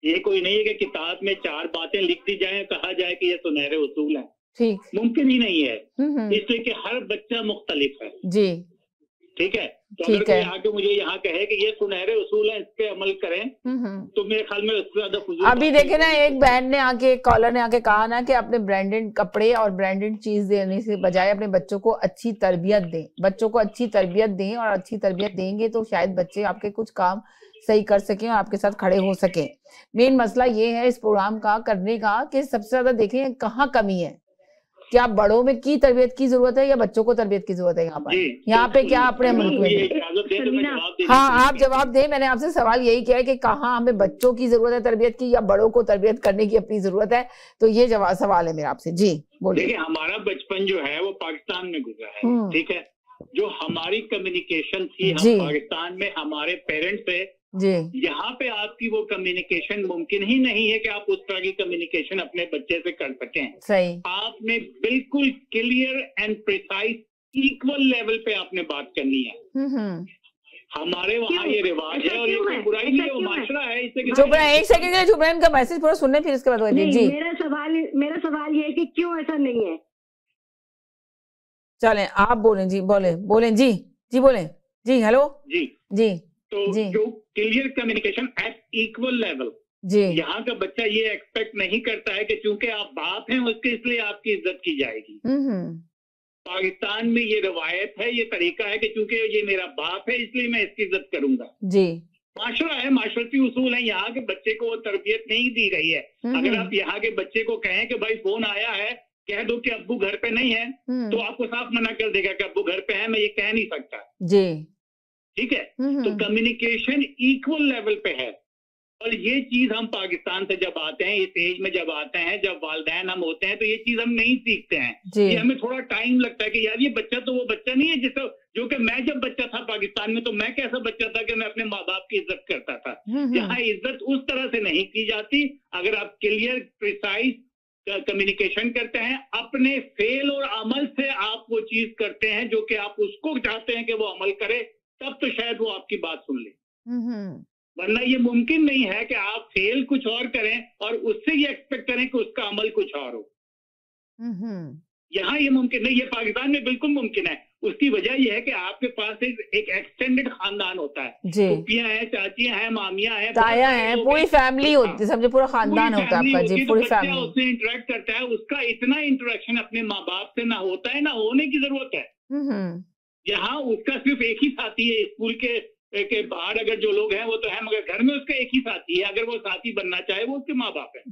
ये कोई नहीं है कि किताब में 4 बातें लिख दी जाए, कहा जाए कि ये सुनहरे उसूल हैं। ठीक, मुमकिन ही नहीं है, इसलिए कि हर बच्चा मुख्तलिफ है जी, ठीक है। तो अगर कोई आके मुझे यहाँ कहे कि ये सुनहरे उसूल हैं, इस पे अमल करें, तो मेरे ख्याल में उससे ज्यादा फजूल। अभी देखे ना, एक बहन ने आके, एक कॉलर ने आके कहा ना कि अपने ब्रांडेड कपड़े और ब्रांडेड चीज देने से बजाय अपने बच्चों को अच्छी तरबियत दें, बच्चों को अच्छी तरबियत दें, और अच्छी तरबियत देंगे तो शायद बच्चे आपके कुछ काम सही कर सकें और आपके साथ खड़े हो सकें। मेन मसला ये है इस प्रोग्राम का करने का कि सबसे ज्यादा देखें कहाँ कमी है, क्या बड़ों में की तरबियत की जरूरत है या बच्चों को तरबियत की जरूरत है। यहाँ पे क्या अपने मुल्क में, हाँ आप जवाब दें। मैंने आपसे सवाल यही किया है कि कहाँ हमें बच्चों की जरूरत है तरबियत की या बड़ों को तरबियत करने की अपनी जरूरत है, तो ये जवाब सवाल है मेरा आपसे। जी बोलिए। देखिए हमारा बचपन जो है वो पाकिस्तान में गुजरा है, ठीक है। जो हमारी कम्युनिकेशन थी हम पाकिस्तान में हमारे पेरेंट्स से, यहाँ पे आपकी वो कम्युनिकेशन मुमकिन ही नहीं है कि आप उस तरह की कम्युनिकेशन अपने बच्चे से कर सकें। सही, आपने बिल्कुल clear and precise equal level पे आपने बात करनी है। हमारे वहाँ ये रिवाज है और ये कोई बुराई नहीं है, वो माशरा है। इससे चुप रहे, एक सेकंड के लिए चुप रहे, इनका मैसेज पूरा सुनने फिर इसके बाद। जी मेरा सवाल ये है कि क्यों ऐसा नहीं है। चलें आप बोलें जी, बोलें जी, बोलें जी। हेलो जी जी तो जो clear communication at equal level, जी यहाँ का बच्चा ये एक्सपेक्ट नहीं करता है कि चूंकि आप बाप हैं उसके इसलिए आपकी इज्जत की जाएगी। पाकिस्तान में ये रवायत है, ये तरीका है कि चूंकि ये मेरा बाप है इसलिए मैं इसकी इज्जत करूंगा। जी माशरा है, माशरती उसूल है। यहाँ के बच्चे को वो तरबियत नहीं दी गई है। अगर आप यहाँ के बच्चे को कहें कि भाई फोन आया है, कह दो कि अब्बू घर पे नहीं है, तो आपको साफ मना कर देगा कि अब्बू घर पे है, मैं ये कह नहीं सकता। जी ठीक है। तो कम्युनिकेशन इक्वल लेवल पे है, और ये चीज हम पाकिस्तान से जब आते हैं, इस एज में जब आते हैं, जब वालिदैन हम होते हैं, तो ये चीज हम नहीं सीखते हैं। ये हमें थोड़ा टाइम लगता है कि यार ये बच्चा तो वो बच्चा नहीं है जिसको, जो कि मैं जब बच्चा था पाकिस्तान में, तो मैं कैसा बच्चा था कि मैं अपने माँ बाप की इज्जत करता था। यहाँ इज्जत उस तरह से नहीं की जाती। अगर आप क्लियर प्रिसाइज कम्युनिकेशन करते हैं, अपने फेल और अमल से आप वो चीज करते हैं जो कि आप उसको चाहते हैं कि वो अमल करे, तब तो शायद वो आपकी बात सुन ले। वरना ये मुमकिन नहीं है कि आप फेल कुछ और करें और उससे ये एक्सपेक्ट करें कि उसका अमल कुछ और हो। यहाँ ये मुमकिन नहीं, ये पाकिस्तान में बिल्कुल मुमकिन है। उसकी वजह यह है कि आपके पास एक एक्सटेंडेड खानदान होता है, फूफियां हैं, चाचियां हैं, मामियां हैं, ताया हैं, पूरी फैमिली होती है, समझे पूरा खानदान होता है आपका। जी पूरी फैमिली उससे इंटरेक्ट करता है, उसका इतना इंटरेक्शन अपने माँ बाप से ना होता है, ना होने की जरूरत है। यहाँ उसका सिर्फ एक ही साथी है स्कूल के बाहर, अगर जो लोग हैं वो तो है, मगर घर में उसका एक ही साथी है। अगर वो साथी बनना चाहे वो उसके माँ बाप है।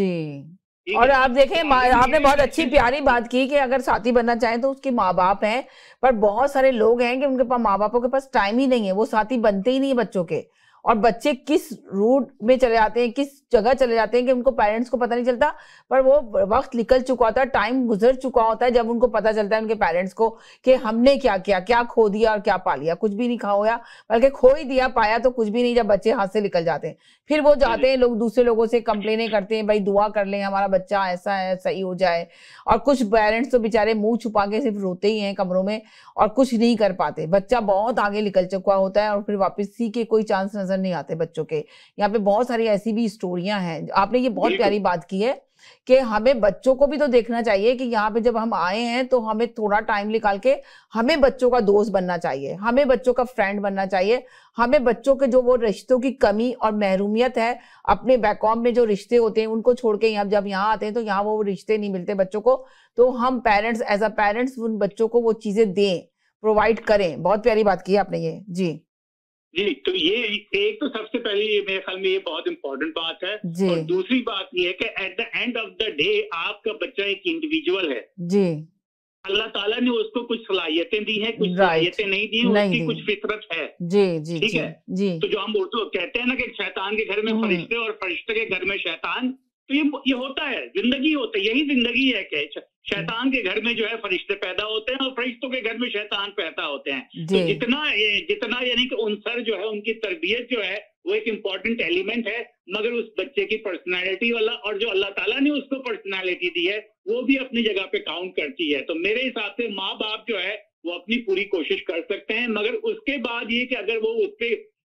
जी, और आप देखें आपने बहुत अच्छी प्यारी बात की कि अगर साथी बनना चाहें तो उसके माँ बाप हैं, पर बहुत सारे लोग हैं कि उनके पास माँ बापों के पास टाइम ही नहीं है, वो साथी बनते ही नहीं है बच्चों के। और बच्चे किस रूट में चले जाते हैं, किस जगह चले जाते हैं कि उनको पेरेंट्स को पता नहीं चलता, पर वो वक्त निकल चुका होता है, टाइम गुजर चुका होता है जब उनको पता चलता है उनके पेरेंट्स को कि हमने क्या किया, क्या खो दिया और क्या पा लिया। कुछ भी नहीं खोया, बल्कि खो ही दिया, पाया तो कुछ भी नहीं। जब बच्चे हाथ से निकल जाते हैं, फिर वो जाते हैं, लोग दूसरे लोगों से कंप्लेनें करते हैं, भाई दुआ कर लें हमारा बच्चा ऐसा है, सही हो जाए। और कुछ पेरेंट्स तो बेचारे मुंह छुपा के सिर्फ रोते ही हैं कमरों में और कुछ नहीं कर पाते। बच्चा बहुत आगे निकल चुका होता है और फिर वापसी के कोई चांस नजर नहीं आते बच्चों के। यहाँ पे बहुत सारी ऐसी भी स्टोरियां हैं। आपने ये बहुत प्यारी बात की है कि हमें बच्चों को भी तो देखना चाहिए कि यहाँ पे जब हम आए हैं तो हमें थोड़ा टाइम निकाल के हमें बच्चों का दोस्त बनना चाहिए, हमें बच्चों का फ्रेंड बनना चाहिए। हमें बच्चों के जो वो रिश्तों की कमी और महरूमियत है, अपने बैकॉम में जो रिश्ते होते हैं उनको छोड़ के यहाँ जब यहाँ आते हैं तो यहाँ वो रिश्ते नहीं मिलते बच्चों को, तो हम पेरेंट्स एज अ पेरेंट्स उन बच्चों को वो चीजें दें, प्रोवाइड करें। बहुत प्यारी बात की आपने ये। जी, तो ये एक तो सबसे पहले मेरे ख्याल में ये बहुत इंपॉर्टेंट बात है। और दूसरी बात ये है कि at the end of the day आपका बच्चा एक इंडिविजुअल है। जी, अल्लाह ताला ने उसको कुछ सलाहियतें दी हैं, कुछ सलाहियतें नहीं दी, उसकी कुछ फितरत है। जी, ठीक है जी। तो जो हम उर्दू कहते हैं ना कि शैतान के घर में फरिश्ते और फरिश्ते के घर में शैतान, तो ये होता है, जिंदगी होता है, यही जिंदगी है कि शैतान के घर में जो है फरिश्ते पैदा होते हैं और फरिश्तों के घर में शैतान पैदा होते हैं। तो जितना यानी कि उनसर जो है, उनकी तरबियत जो है वो एक इम्पॉर्टेंट एलिमेंट है, मगर उस बच्चे की पर्सनैलिटी वाला और जो अल्लाह ताला ने उसको पर्सनैलिटी दी है वो भी अपनी जगह पे काउंट करती है। तो मेरे हिसाब से माँ बाप जो है वो अपनी पूरी कोशिश कर सकते हैं, मगर उसके बाद ये कि अगर वो उस पर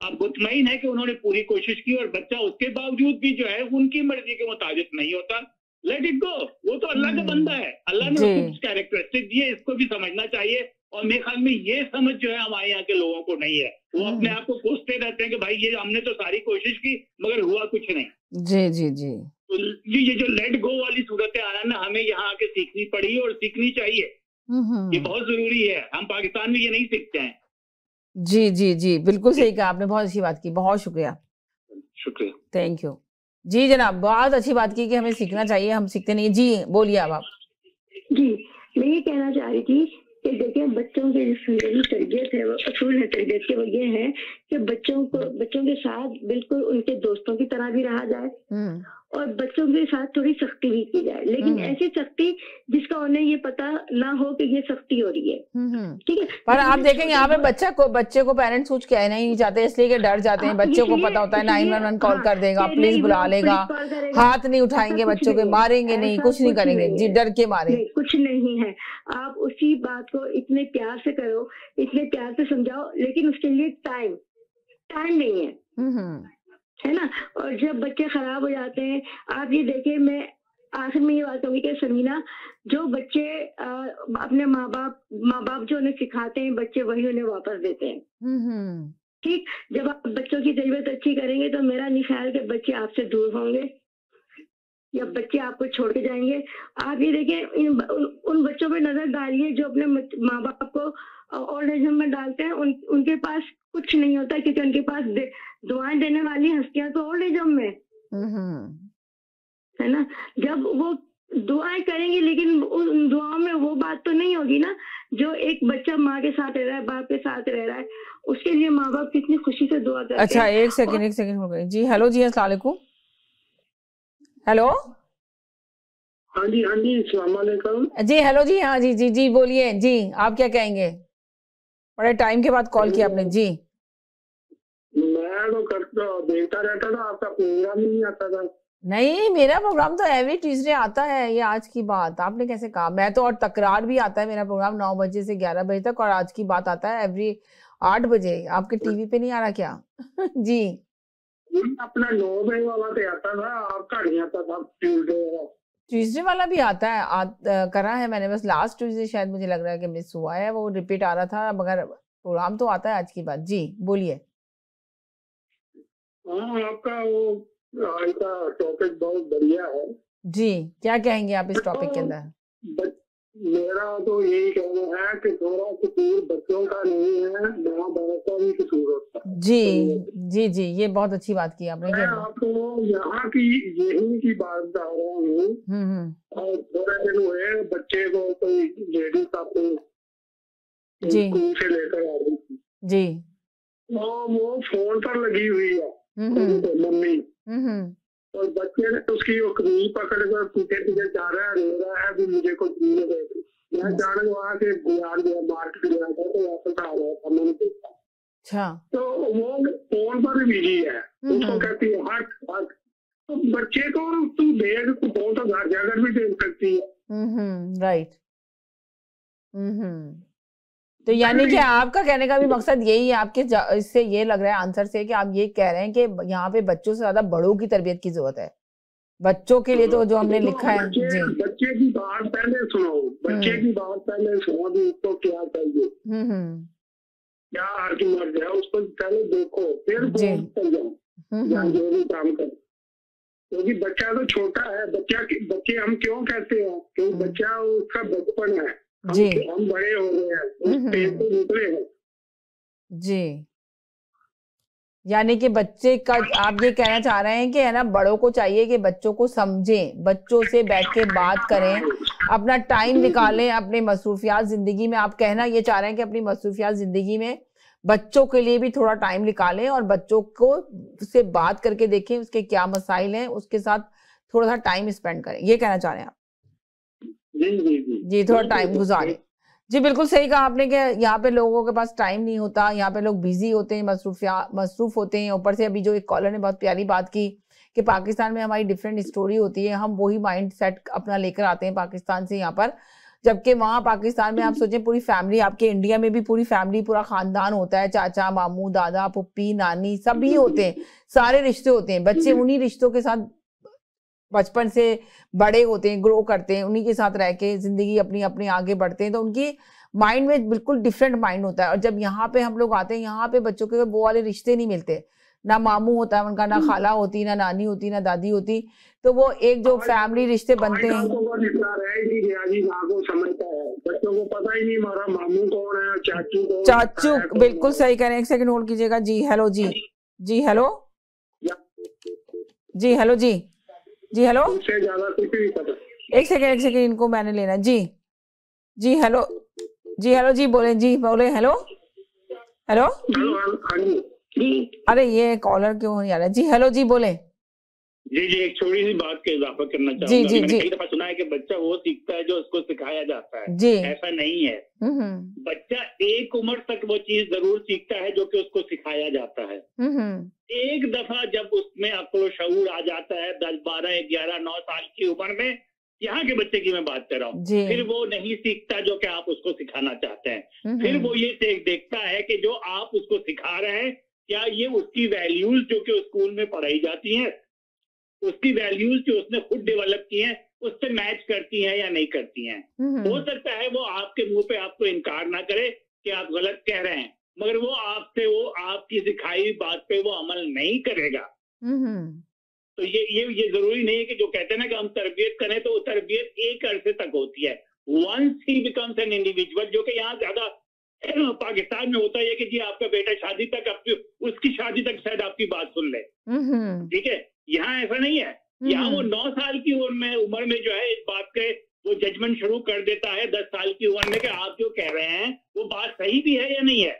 अब मुतमईन है कि उन्होंने पूरी कोशिश की और बच्चा उसके बावजूद भी जो है उनकी मर्जी के मुताबिक नहीं होता, लेट इट गो। वो तो अल्लाह का बंदा है, अल्लाह ने उसको कुछ कैरेक्टरिस्टिक दिए, इसको भी समझना चाहिए। और मेरे ख्याल में ये समझ जो है हमारे यहाँ के लोगों को नहीं है। वो अपने आप को कोसते रहते हैं कि भाई ये हमने तो सारी कोशिश की मगर हुआ कुछ नहीं। जी जी जी। तो ये जो लेट गो वाली सूरत आना ना हमें यहाँ आके सीखनी पड़ी और सीखनी चाहिए। ये बहुत जरूरी है, हम पाकिस्तान में ये नहीं सीखते हैं। जी जी जी, बिल्कुल सही कहा आपने, बहुत अच्छी बात की, बहुत शुक्रिया। शुक्रिया, थैंक यू। जी जनाब, बहुत अच्छी बात की कि हमें सीखना चाहिए, हम सीखते नहीं। जी बोलिए अब आप। जी मैं ये कहना चाह रही थी कि देखिए बच्चों के जो तरबियत है, वो असूल है तरबियत के, वो ये है कि बच्चों के साथ बिल्कुल उनके दोस्तों की तरह भी रहा जाए और बच्चों के साथ थोड़ी सख्ती भी की जाए, लेकिन ऐसी सख्ती जिसका उन्हें ये पता ना हो कि ये सख्ती हो रही है। ठीक है, पर आप देखें यहाँ पे बच्चे को पेरेंट्स कुछ कहना ही नहीं चाहते, इसलिए कि डर जाते हैं। बच्चों को पता होता है 911 कॉल कर देगा, पुलिस बुला लेगा, हाथ नहीं उठाएंगे बच्चों के, मारेंगे नहीं, कुछ नहीं करेंगे जी, डर के मारे। कुछ नहीं है, आप उसी बात को इतने प्यार से करो, इतने प्यार से समझाओ, लेकिन उसके लिए टाइम नहीं है ना। और जब बच्चे खराब हो जाते हैं, आप ये देखिए, मैं आखिर में ये बात कहूंगी कि समीना, जो बच्चे अपने माँ बाप जो उन्हें सिखाते हैं, बच्चे वही उन्हें वापस देते हैं। ठीक, जब आप बच्चों की तरबियत अच्छी करेंगे तो मेरा नहीं ख्याल कि बच्चे आपसे दूर होंगे या बच्चे आपको छोड़ के जाएंगे। आप ये देखिए, उन बच्चों पर नजर डालिए जो अपने माँ बाप को ओल्ड एज होम में डालते हैं, उनके पास कुछ नहीं होता, क्योंकि उनके पास दुआएं देने वाली हस्तियां तो ओल्ड एज होम में है ना। जब वो दुआएं करेंगे, लेकिन उन दुआओं में वो बात तो नहीं होगी ना जो एक बच्चा माँ के साथ रह रहा है, बाप के साथ रह रहा है, उसके लिए माँ बाप कितनी खुशी से दुआ करते हैं। अच्छा, एक सेकंड हो गई जी। हेलो जी, अस्सलाम वालेकुम। हेलो, हाँ जी अस्सलाम वालेकुम जी। हेलो जी, हाँ जी जी जी, बोलिए जी, आप क्या कहेंगे? बड़े टाइम के बाद कॉल किया आपने जी। मैं तो देखता रहता था, आपका प्रोग्राम ही नहीं आता था। नहीं, मेरा प्रोग्राम तो एवरी ट्यूसडे आता है। ये आज की बात आपने कैसे कहा? मैं तो, और तकरार भी आता है मेरा प्रोग्राम 9 बजे से 11 बजे तक, और आज की बात आता है एवरी 8 बजे। आपके टीवी पे नहीं आ रहा क्या? जी, अपना 9 बजे वाला तो आता था, आपका नहीं आता था ट्यूसडे वाला भी आता है। करा है मैंने, बस लास्ट ट्यूसडे शायद मुझे लग रहा है कि मिस हुआ है, वो रिपीट आ रहा था, मगर प्रोग्राम तो आता है आज की बात। जी बोलिए। हाँ, आपका वो आज का टॉपिक बहुत बढ़िया है जी। क्या कहेंगे आप इस टॉपिक के अंदर? मेरा तो यही कहना है कि थोड़ा कसूर बच्चों का नहीं है, माँ बाप का भी कसूर होता है। जी जी जी, ये बहुत अच्छी बात की आपने। मैं आपको यहाँ की यही की बात बता रहा हूँ। और थोड़े दिन हुए बच्चे को कोई लेडीज आपको स्कूल से लेकर आ रही थी जी, वो फोन पर लगी हुई है मम्मी, और बच्चे ने उसकी वो कमीज पकड़ कर पीछे पीछे जा रहा है, रो रहा है कि मुझे कुछ नहीं दे। मैं अचानक वहाँ से बाजार गया, मार्केट गया था, तो वापस आ रहा था, मैंने देखा। अच्छा, तो वो फोन पर बिजी है, उसको कहती है हट। तो बच्चे को तू देख, तू फोन तो घर जाकर भी देख सकती है। राइट। तो यानी कि आपका कहने का भी मकसद यही है, आपके इससे ये लग रहा है आंसर से, कि आप ये कह रहे हैं कि यहाँ पे बच्चों से ज्यादा बड़ों की तरबियत की जरूरत है। बच्चों के लिए तो जो हमने लिखा है जी। बच्चे की बात पहले सुनो, बच्चे की बात पहले सुनो भी उसको क्या चाहिए, क्या आर्गुमेंट है, उसको पहले देखो, फिर जाओ जो भी काम करो। क्योंकि बच्चा तो छोटा है, बच्चे हम क्यों कहते हैं? क्योंकि बच्चा उसका बचपन है, हम बड़े हो गए हैं, तो निकले हैं जी। यानी कि बच्चे का आप ये कहना चाह रहे हैं कि है ना, बड़ों को चाहिए कि बच्चों को समझें, बच्चों से बैठ के बात करें, अपना टाइम निकालें अपने मसरूफियात जिंदगी में। आप कहना ये चाह रहे हैं कि अपनी मसरूफियात जिंदगी में बच्चों के लिए भी थोड़ा टाइम निकालें और बच्चों को से बात करके देखें उसके क्या मसाइल हैं, उसके साथ थोड़ा सा टाइम स्पेंड करें, ये कहना चाह रहे हैं आप? जी, थोड़ा टाइम गुजारें। जी बिल्कुल सही कहा आपने कि यहाँ पे लोगों के पास टाइम नहीं होता, यहाँ पे लोग बिजी होते हैं, मसरूफ होते हैं। ऊपर से अभी जो एक कॉलर ने बहुत प्यारी बात की कि पाकिस्तान में हमारी डिफरेंट स्टोरी होती है, हम वही माइंड सेट अपना लेकर आते हैं पाकिस्तान से यहाँ पर। जबकि वहां पाकिस्तान में आप सोचें पूरी फैमिली, आपके इंडिया में भी पूरी फैमिली, पूरा खानदान होता है, चाचा मामू दादा पुप्पी नानी सभी होते हैं, सारे रिश्ते होते हैं, बच्चे उन्हीं रिश्तों के साथ बचपन से बड़े होते हैं, ग्रो करते हैं, उन्हीं के साथ रह के जिंदगी अपनी अपनी आगे बढ़ते हैं, तो उनकी माइंड में बिल्कुल डिफरेंट माइंड होता है। और जब यहाँ पे हम लोग आते हैं, यहाँ पे बच्चों के वो वाले रिश्ते नहीं मिलते, ना मामू होता है उनका, ना खाला होती, ना नानी होती, ना दादी होती, तो वो एक जो फैमिली रिश्ते बनते हैं। बच्चों को पता ही नहीं हमारा मामू कौन है, चाचू बिल्कुल सही करें। एक सेकंड होल्ड कीजिएगा। जी हेलो जी, जी हेलो, जी हेलो, जी जी हेलो, एक सेकंड इनको मैंने लेना। जी जी हेलो, जी हेलो, जी बोले, जी बोले, हेलो हेलो, अरे ये कॉलर क्यों नहीं आ रहा है? जी हेलो, जी बोले। जी जी, एक छोटी सी बात का इजाफा करना चाहूंगा। जी जी, मैंने कई दफा सुना है कि बच्चा वो सीखता है जो उसको सिखाया जाता है। जी, ऐसा नहीं है। बच्चा एक उम्र तक वो चीज जरूर सीखता है जो कि उसको सिखाया जाता है। एक दफा जब उसमें अक्ल शऊर आ जाता है 10, 12, 11, 9 साल की उम्र में, यहाँ के बच्चे की मैं बात कर रहा हूँ, फिर वो नहीं सीखता जो कि आप उसको सिखाना चाहते हैं। फिर वो ये देखता है कि जो आप उसको सिखा रहे हैं, क्या ये उसकी वैल्यूज जो कि स्कूल में पढ़ाई जाती हैं, उसकी वैल्यूज जो उसने खुद डेवलप की हैं, उससे मैच करती हैं या नहीं करती हैं। हो सकता है वो आपके मुंह पे आपको इनकार ना करे कि आप गलत कह रहे हैं, मगर वो आपसे वो आपकी सिखाई बात पे वो अमल नहीं करेगा। तो ये जरूरी नहीं है कि जो कहते हैं ना कि हम तरबियत करें, तो वो तरबियत एक अरसे तक होती है। Once he becomes an individual, जो कि यहाँ ज्यादा पाकिस्तान में होता है कि जी आपका बेटा शादी तक उसकी शादी तक शायद आपकी बात सुन ले, ठीक है। यहाँ ऐसा नहीं है। यहाँ वो 9 साल की उम्र में जो है इस बात के वो जजमेंट शुरू कर देता है 10 साल की उम्र में कि आप जो कह रहे हैं वो बात सही भी है या नहीं है।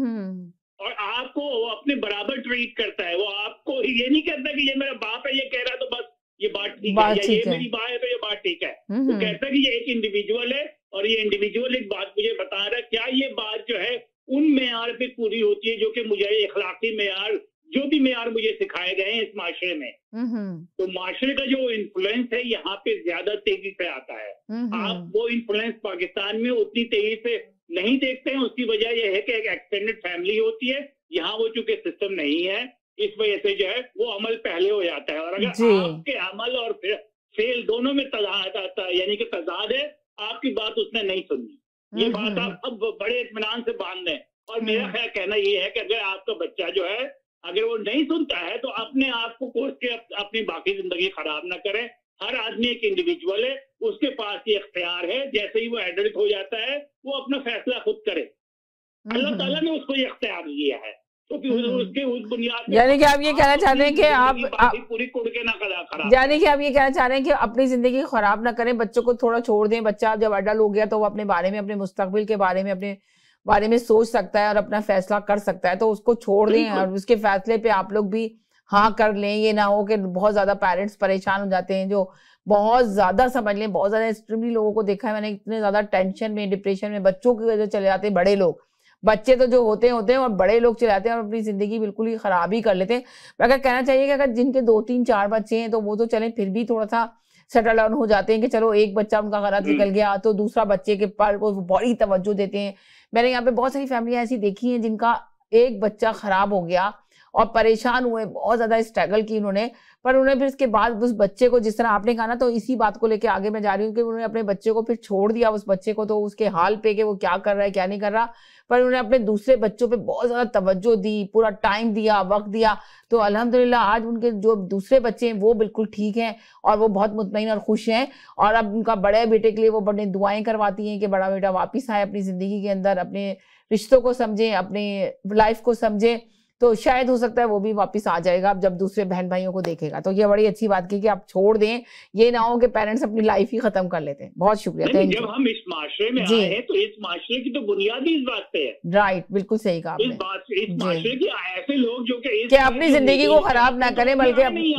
और आपको वो अपने बराबर ट्रीट करता है। वो आपको ये नहीं कहता कि ये मेरा बाप है, ये कह रहा है तो बस ये बात ठीक है, या ये मेरी बात है तो ये बात ठीक है। वो कहता है कि ये एक इंडिविजुअल है और ये इंडिविजुअल एक बात मुझे बता रहा है, क्या ये बात जो है उन मेयार पे पूरी होती है जो कि मुझे इखलाकी मेयार, जो भी मेयार मुझे सिखाए गए हैं इस माशरे में। तो माशरे का जो इन्फ्लुएंस है यहाँ पे ज्यादा तेजी से आता है। आप वो इन्फ्लुएंस पाकिस्तान में उतनी तेजी से नहीं देखते हैं। उसकी वजह यह है कि एक एक्सटेंडेड फैमिली होती है, यहाँ वो चूंकि सिस्टम नहीं है, इस वजह से जो है वो अमल पहले हो जाता है। और अगर आपके अमल और फेल दोनों में तजाद आता है, यानी कि तजाद है, आपकी बात उसने नहीं सुनी, ये बात आप अब बड़े इत्मीनान से बांध दें। और मेरा ख्याल कहना ये है कि अगर आपका बच्चा जो है अगर वो नहीं सुनता है तो अपने आप को कोस के अपनी बाकी जिंदगी खराब ना करें। हर आदमी एक इंडिविजुअल है, उसके पास ये इख्तियार है, जैसे ही वो एडल्ट हो जाता है वो अपना फैसला खुद करे। अल्लाह ताला ने उसको ये इख्तियार दिया है, तो फिर उसके उस बुनियाद, यानी कि आप ये कहना चाहते हैं कि आप पूरी कुड़ के ना खराब, यानी कि आप ये कहना चाह रहे हैं कि अपनी जिंदगी खराब ना करें, बच्चों को थोड़ा छोड़ दें। बच्चा जब अडल्ट हो गया तो वो अपने बारे में, अपने मुस्तकबिल के बारे में, अपने बारे में सोच सकता है और अपना फैसला कर सकता है, तो उसको छोड़ दें और उसके फैसले पे आप लोग भी हाँ कर लें। ये ना हो कि बहुत ज्यादा पेरेंट्स परेशान हो जाते हैं, जो बहुत ज्यादा समझ लें, बहुत ज्यादा एक्सट्रीमली लोगों को देखा है मैंने, इतने ज्यादा टेंशन में, डिप्रेशन में बच्चों की वजह से चले जाते हैं बड़े लोग। बच्चे तो जो होते हैं और बड़े लोग चले जाते हैं और अपनी जिंदगी बिल्कुल ही खराब ही कर लेते हैं। अगर कहना चाहिए कि अगर जिनके 2, 3, 4 बच्चे हैं तो वो तो चले फिर भी थोड़ा सा सेटल डाउन हो जाते हैं कि चलो एक बच्चा उनका गलत निकल गया तो दूसरा बच्चे के पर वो बड़ी तवज्जो देते हैं। मैंने यहाँ पे बहुत सारी फैमिलियां ऐसी देखी हैं जिनका एक बच्चा खराब हो गया और परेशान हुए, बहुत ज्यादा स्ट्रगल की उन्होंने, पर उन्हें फिर इसके बाद उस बच्चे को, जिस तरह आपने कहा ना, तो इसी बात को लेके आगे मैं जा रही हूँ कि उन्होंने अपने बच्चे को फिर छोड़ दिया, उस बच्चे को तो उसके हाल पे कि वो क्या कर रहा है क्या नहीं कर रहा, पर उन्होंने अपने दूसरे बच्चों पे बहुत ज्यादा तवज्जो दी, पूरा टाइम दिया, वक्त दिया। तो अल्हम्दुलिल्लाह आज उनके जो दूसरे बच्चे हैं वो बिल्कुल ठीक हैं और वो बहुत मुतमईन और खुश हैं। और अब उनका बड़े बेटे के लिए वो बड़ी दुआएं करवाती हैं कि बड़ा बेटा वापस आए अपनी जिंदगी के अंदर, अपने रिश्तों को समझे, अपने लाइफ को समझे, तो शायद हो सकता है वो भी वापस आ जाएगा अब जब दूसरे बहन भाइयों को देखेगा। तो ये बड़ी अच्छी बात की कि आप छोड़ दें, ये ना हो कि पेरेंट्स अपनी लाइफ ही खत्म कर लेते हैं। बहुत शुक्रिया। जब हम इस माशरे में आए हैं तो इस माशरे की तो बुनियाद ही इस बात पे है। राइट, बिल्कुल सही कहा आपने। इस माशरे की ऐसे लोग जो कि अपनी जिंदगी को खराब ना करें, बल्कि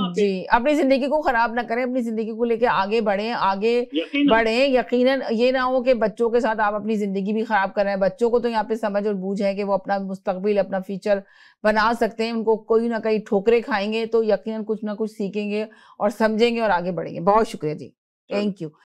अपनी जिंदगी को खराब ना करें, अपनी जिंदगी को लेके आगे बढ़े, यकीनन ये ना हो कि बच्चों के साथ आप अपनी जिंदगी भी खराब कर रहे हैं। बच्चों को तो यहाँ पे समझ और बूझ है कि वो अपना मुस्तकबिल, अपना फ्यूचर बना सकते हैं। उनको कोई ना कहीं ठोकरें खाएंगे तो यकीनन कुछ ना कुछ सीखेंगे और समझेंगे और आगे बढ़ेंगे। बहुत शुक्रिया जी, थैंक यू।